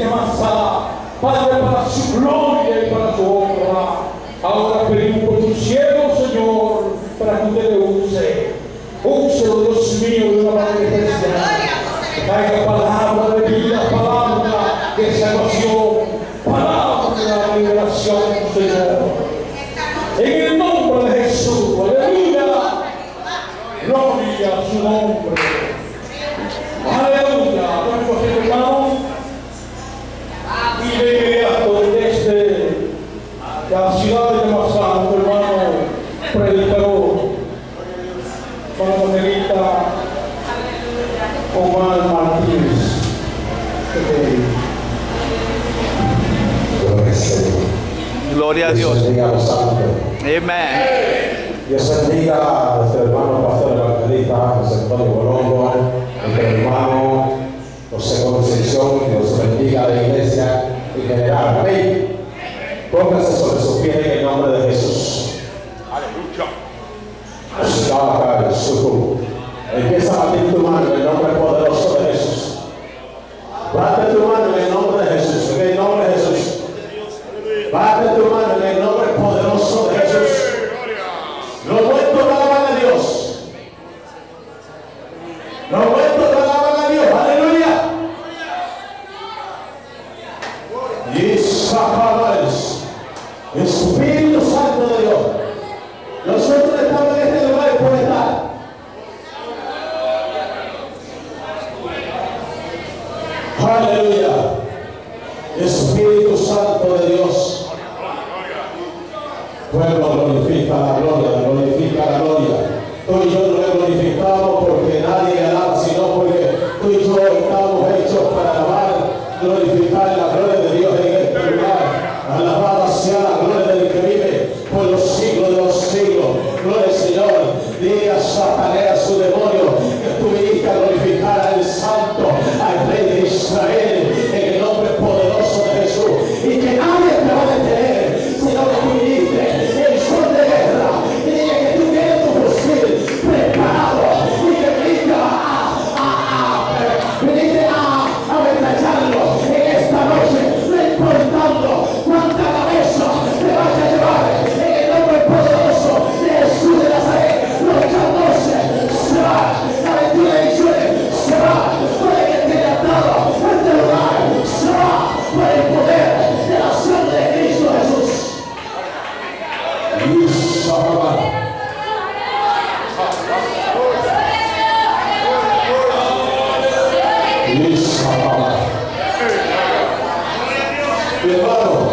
Masá, Padre, para su gloria y para su honra. Ahora pedimos por tu siervo, Señor, para que usted le use. Úselo, Dios mío, de una manera especial. Traiga palabra de vida, palabra de salvación, palabra de liberación, Señor. En el nombre de Jesús, aleluya. Gloria a su nombre. Aleluya. Vamos, hermanos. Y de inmediato desde la ciudad de Masá, tu hermano predicador, hermano Margarita Omar Martínez. Gloria a Dios. Dios bendiga a los santos. Amén. Dios bendiga a nuestro hermano pastor evangelista José Antonio Bolongo, nuestro hermano José Concepción. Dios bendiga a la iglesia en general. Amén. Póngase sobre sus pies en el nombre de Jesús. Aleluya. Empieza a batir tu mano en el nombre poderoso de Jesús. Bate tu mano en el nombre de Jesús. En el nombre de Jesús. Bate tu mano en el nombre poderoso de Jesús. Los muertos alaban a Dios. Los muertos alaban a Dios. Aleluya. Y Satanás, Espíritu Santo de Dios. Nosotros estamos en este lugar por estar. Aleluya. Espíritu Santo de Dios. Pueblo, glorifica la gloria. Tú y yo no le glorificamos porque nadie alaba, sino porque tú y yo estamos hechos para alabar, glorificar la gloria de Dios en este lugar. Alabada sea la gloria del que vive por los siglos de los siglos. Gloria al Señor. Dile a Satanás, a su demonio, que tú viniste a glorificar al Santo, al Rey de Israel, en el nombre poderoso de Jesús. Y que nadie te va a detener, sino que tú viniste en son de guerra. Y dile que tú tienes tu fusil preparado y que viniste a ametrallarlo en esta noche, no importando cuánta cabeza te vaya a llevar, en el nombre poderoso de Jesús de Nazaret. Los 14 se va, la 21 ediciones se va, por el que tiene atado este lugar, se va por el poder de la sangre de Cristo Jesús. Y Satanás. Mi hermano,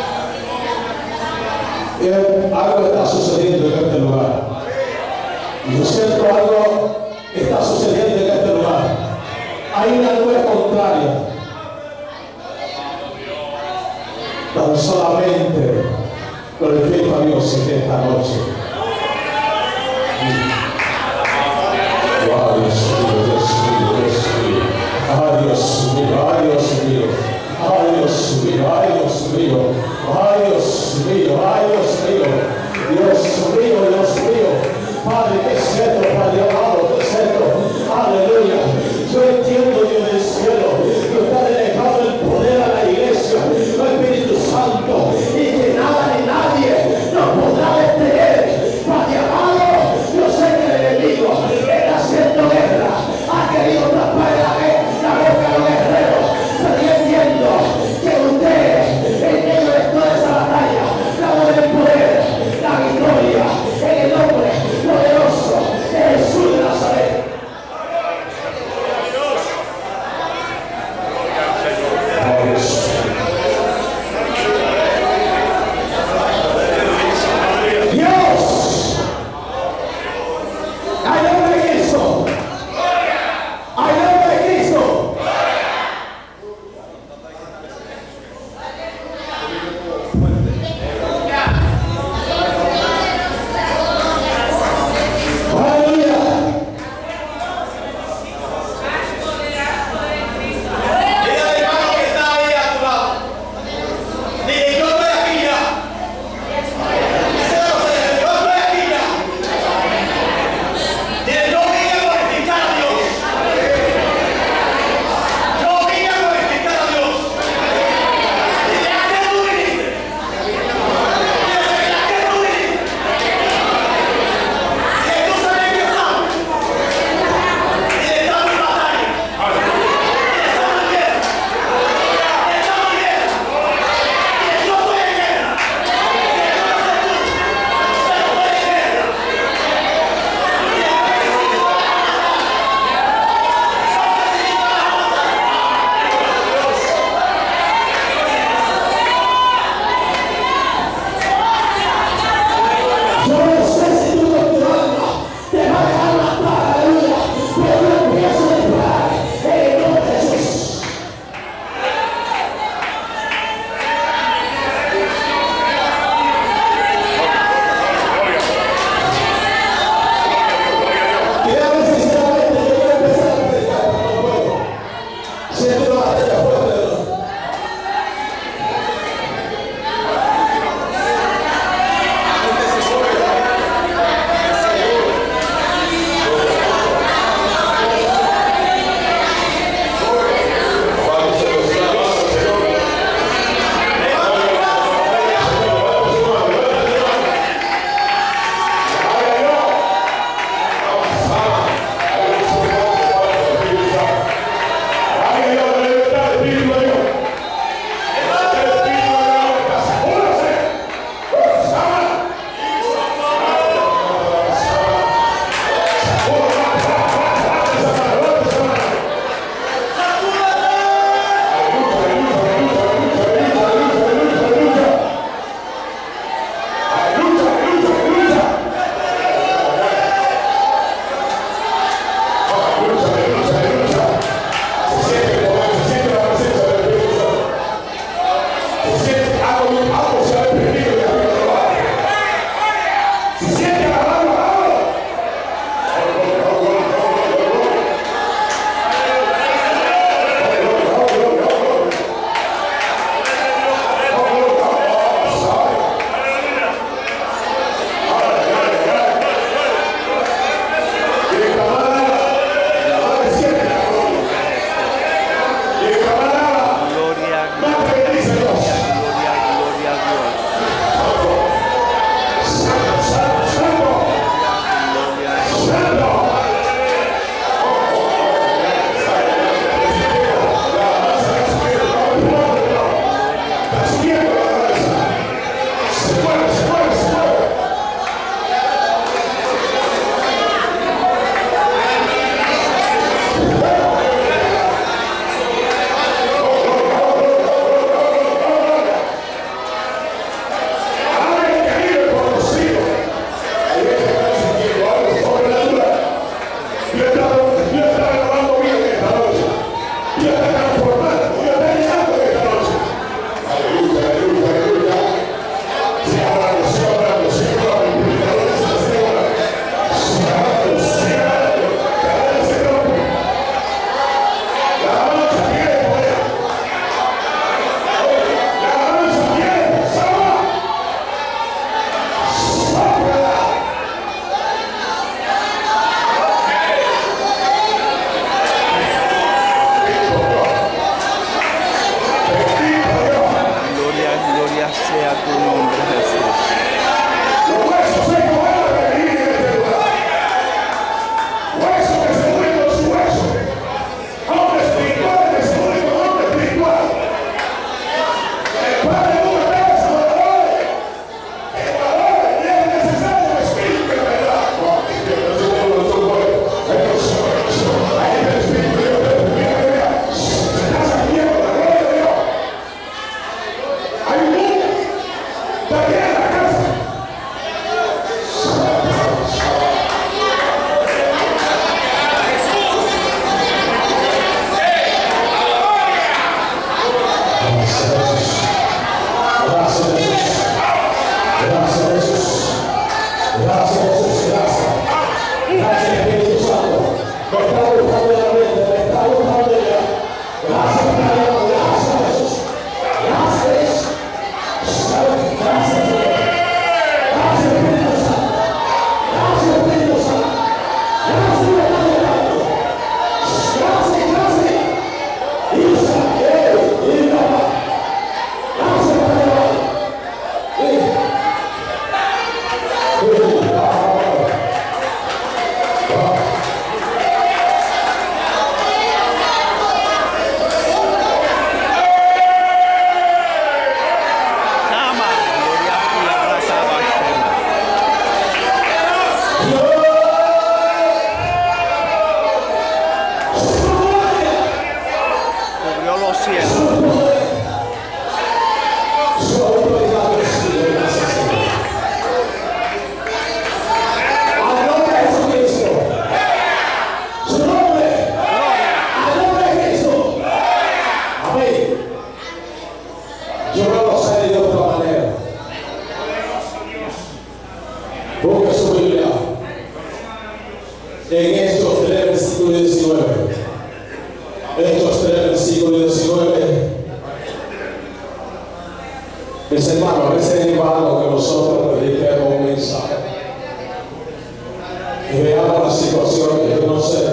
algo está sucediendo en este lugar. Yo siento algo que está sucediendo en este lugar. Hay una nube contraria. Tan solamente glorifico a Dios en esta noche. Oh, Dios mío, Dios mío, Dios mío. Ay, Dios mío, ay, Dios mío. Ay, Dios mío, ay, Dios mío. Ay, Dios mío, ay, Dios mío. Dios mío, Dios mío. Padre, que es cierto, Padre amado, que es cierto. Aleluya. Yo entiendo, Dios del cielo, que usted ha delegado el poder a la iglesia, el Espíritu Santo, y que nada ni nadie nos podrá detener. Padre amado, yo sé que el enemigo está haciendo guerra, ha querido tapar la boca de los guerreros, pero yo entiendo que usted, en medio de toda esa batalla, la voz del poder, la victoria, en el nombre poderoso de Jesús de Nazaret. Yo no lo sé de otra manera. Busque su Biblia en Hechos 3, versículo 19. Hechos 3, versículo 19. Mis hermanos, a veces es malo que nosotros prediquemos un mensaje y veamos la situación que yo no sé.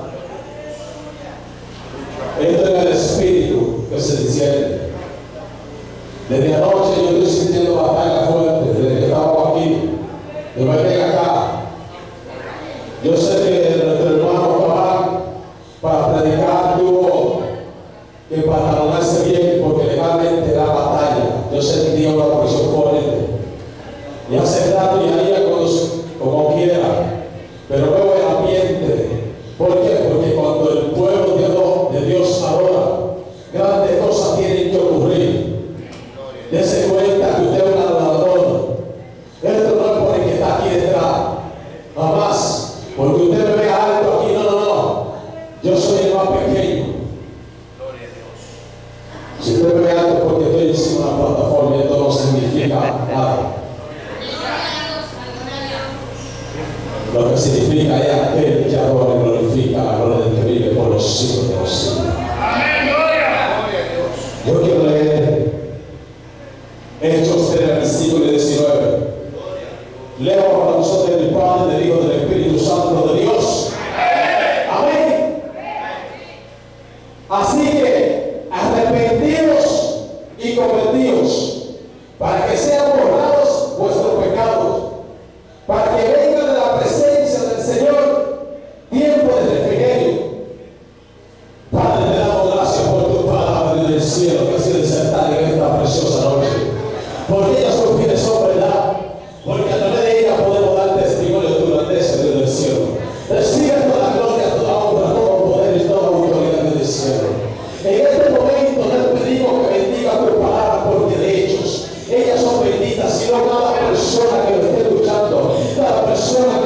Esto es el espíritu que se enciende. Desde anoche yo estoy sintiendo batalla fuerte, desde que estamos aquí. Yo me vengo acá. Yo sé que nuestro hermano Cabal, para predicar, tuvo que pantalonearse bien porque legalmente era batalla. Yo sentía una presión fuerte. Y hace rato y haría como quiera. Pero veo el ambiente. ¿Por qué? Porque cuando el pueblo de Dios adora, grandes cosas tienen que ocurrir. Dese cuenta que usted es un adorador. Esto no es por el que está aquí detrás. Jamás. Porque usted me ve alto aquí. No. Yo soy el más pequeño. Si usted me ve alto porque estoy encima de una plataforma, esto no significa nada. Lo que significa es aquel que adora y glorifica la gloria del que vive por los siglos de los siglos. Yo quiero leer Hechos 3, versículo 19. Leo para nosotros del Padre, del Hijo, del Espíritu Santo de Dios. Amén. Así que arrepentidos y convertidos, para que sean borrados vuestros pecados, para que vengan de la presencia del Señor tiempo de refrigerio. Padre, te damos gracias por tu palabra del cielo que ha sido insertada en esta preciosa noche. Porque ellas son fieles, son verdad. Porque a través de ellas podemos dar testimonio de tu grandeza desde el cielo. Recibe toda gloria, toda honra, todo poder y toda autoridad desde el cielo. En este momento te pedimos que bendiga tu palabra, porque de hechos ellas son benditas, y no cada persona que lo esté escuchando, cada persona que